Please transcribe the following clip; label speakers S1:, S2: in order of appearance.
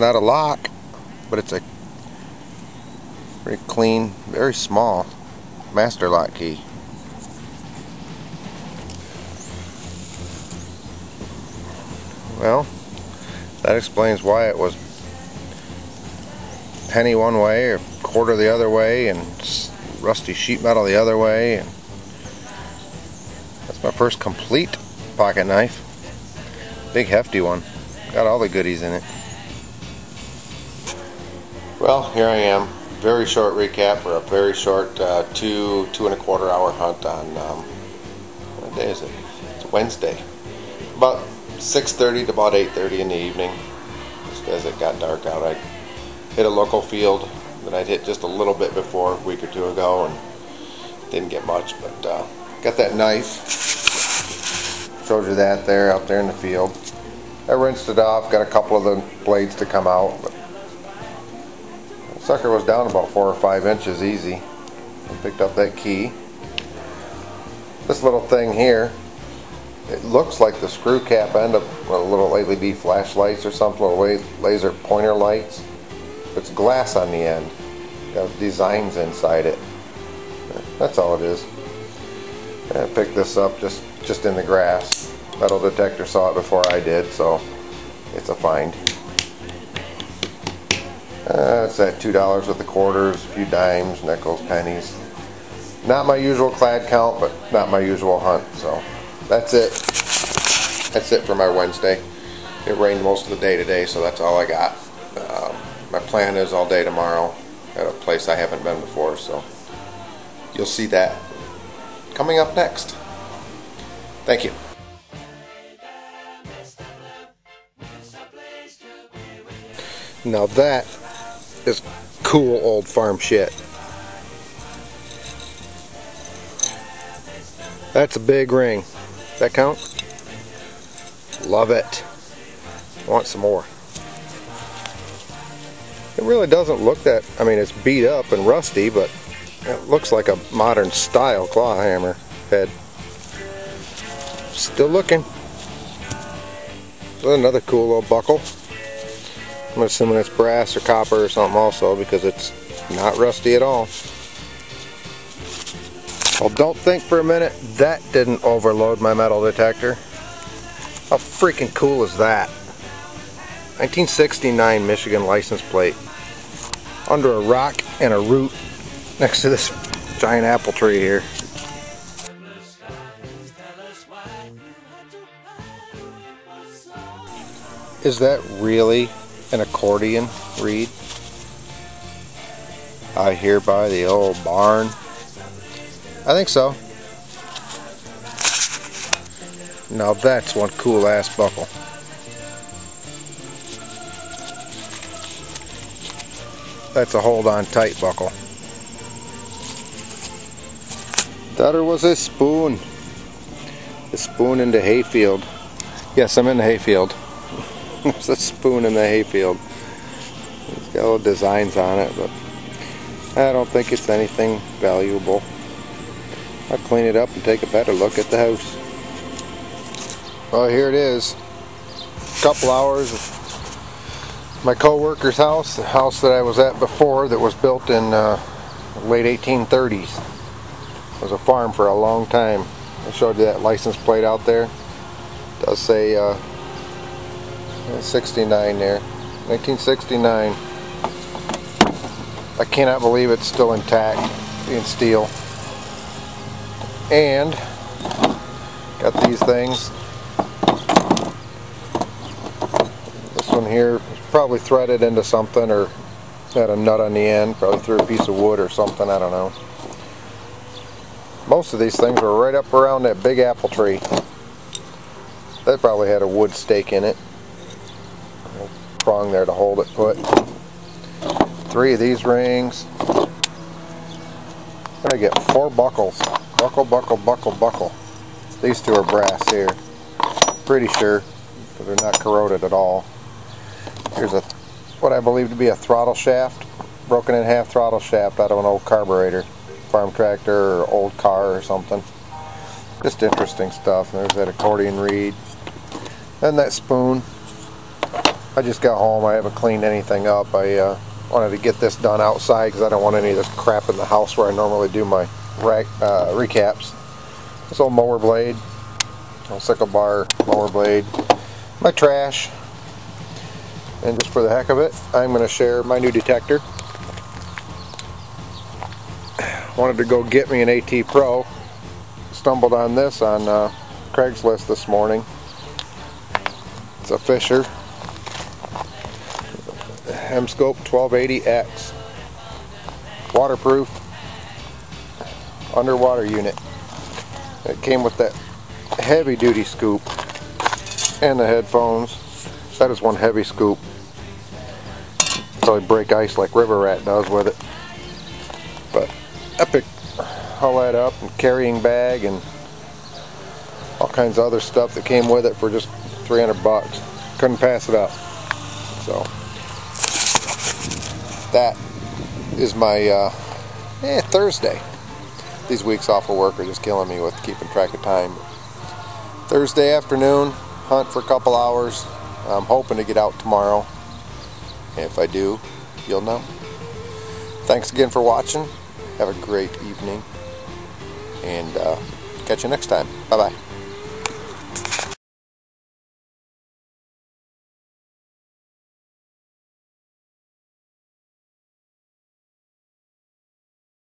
S1: not a lock, but it's a pretty clean, very small master lock key. Well, that explains why it was penny one way or quarter the other way and rusty sheet metal the other way. And that's my first complete pocket knife. Big hefty one. Got all the goodies in it. Well, here I am. Very short recap for a very short 2.25 hour hunt on what day is it? It's Wednesday. About 6:30 to about 8:30 in the evening. Just as it got dark out, I hit a local field that I'd hit just a little bit before a week or two ago and didn't get much, but got that knife. Showed you that there out there in the field. I rinsed it off, got a couple of the blades to come out, but the sucker was down about 4 or 5 inches easy. I picked up that key. This little thing here, it looks like the screw cap end of a little LED flashlights or something, little laser pointer lights. It's glass on the end. Got designs inside it. That's all it is. I picked this up just in the grass. Metal detector saw it before I did, so it's a find. It's at $2 with the quarters, a few dimes, nickels, pennies. Not my usual clad count, but not my usual hunt, so that's it. That's it for my Wednesday. It rained most of the day today, so that's all I got. My plan is all day tomorrow at a place I haven't been before, so you'll see that coming up next. Thank you. Now that is cool old farm shit. That's a big ring. Does that count? Love it. Want some more. It really doesn't look that, I mean, it's beat up and rusty, but it looks like a modern style claw hammer head. Still looking. Another cool little buckle. I'm assuming it's brass or copper or something also, because it's not rusty at all. Well, don't think for a minute that didn't overload my metal detector. How freaking cool is that? 1969 Michigan license plate. Under a rock and a root next to this giant apple tree here. Is that really an accordion reed? Out here by the old barn? I think so. Now that's one cool ass buckle. That's a hold on tight buckle. That was a spoon. A spoon in the hayfield. Yes, I'm in the hayfield. There's a spoon in the hayfield. It's got little designs on it, but I don't think it's anything valuable. I'll clean it up and take a better look at the house. Well, here it is. A couple hours of my co-worker's house, the house that I was at before that was built in late 1830s. It was a farm for a long time. I showed you that license plate out there. It does say 69 there. 1969. I cannot believe it's still intact, being steel. And got these things. This one here is probably threaded into something or had a nut on the end, probably through a piece of wood or something, I don't know. Most of these things were right up around that big apple tree. That probably had a wood stake in it. A prong there to hold it put. 3 of these rings. I'm gonna get 4 buckles. Buckle, buckle, buckle, buckle. These 2 are brass here. Pretty sure, because they're not corroded at all. Here's what I believe to be a throttle shaft. Broken in half throttle shaft out of an old carburetor. Farm tractor or old car or something. Just interesting stuff. There's that accordion reed. And that spoon. I just got home. I haven't cleaned anything up. I wanted to get this done outside because I don't want any of this crap in the house where I normally do my recaps. This old mower blade, old sickle bar mower blade, my trash, and just for the heck of it, I'm going to share my new detector. Wanted to go get me an AT Pro. Stumbled on this on Craigslist this morning. It's a Fisher M-Scope 1280X, waterproof underwater unit. It came with that heavy duty scoop and the headphones. That is one heavy scoop. Probably break ice like River Rat does with it. But epic, haul that up, and carrying bag and all kinds of other stuff that came with it for just 300 bucks. Couldn't pass it up. So that is my Thursday. These weeks off of work are just killing me with keeping track of time. Thursday afternoon, hunt for a couple hours. I'm hoping to get out tomorrow. If I do, you'll know. Thanks again for watching. Have a great evening, and catch you next time. Bye-bye.